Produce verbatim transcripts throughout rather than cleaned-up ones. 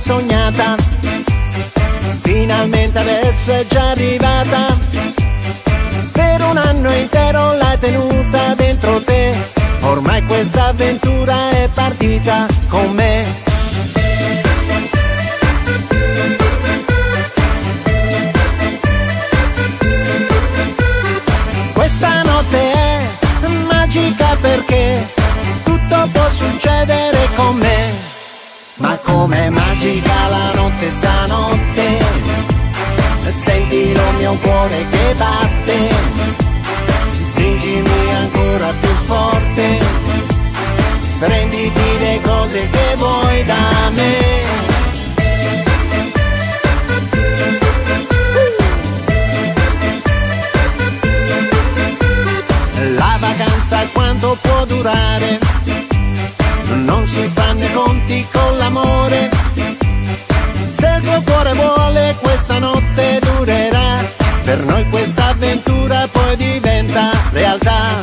sognata, finalmente adesso è già arrivata. Per un anno intero l'hai tenuta dentro te, ormai questa avventura è partita con me. Questa notte è magica perché tutto può succedere con me. Ma com'è magica la notte stanotte, senti lo mio cuore che batte, stringimi ancora più forte, prenditi le cose che vuoi da me. La vacanza quanto può durare, non si fanno conti con l'amore. Se il tuo cuore vuole questa notte durerà, per noi questa avventura poi diventa realtà.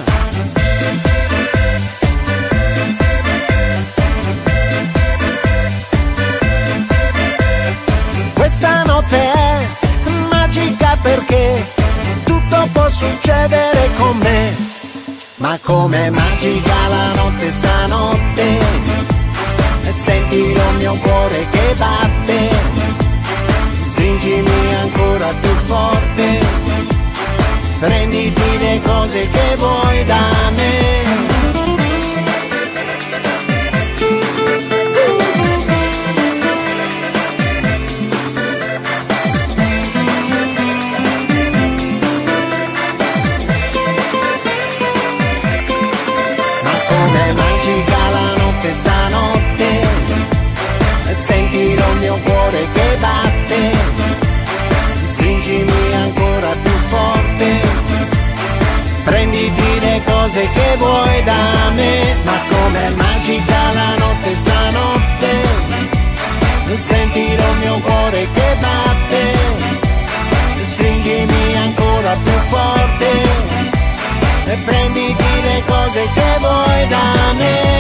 Questa notte è magica perché tutto può succedere con me. Ma com'è magica la notte stanotte, senti lo mio cuore che batte, stringimi ancora più forte, prenditi le cose che vuoi da me. Stanotte senti lo mio cuore che batte, stringimi ancora più forte, prenditi le cose che vuoi da me. Ma com'è magica la notte stanotte, senti lo mio cuore che batte, stringimi ancora più forte e prenditi le cose che vuoi da me.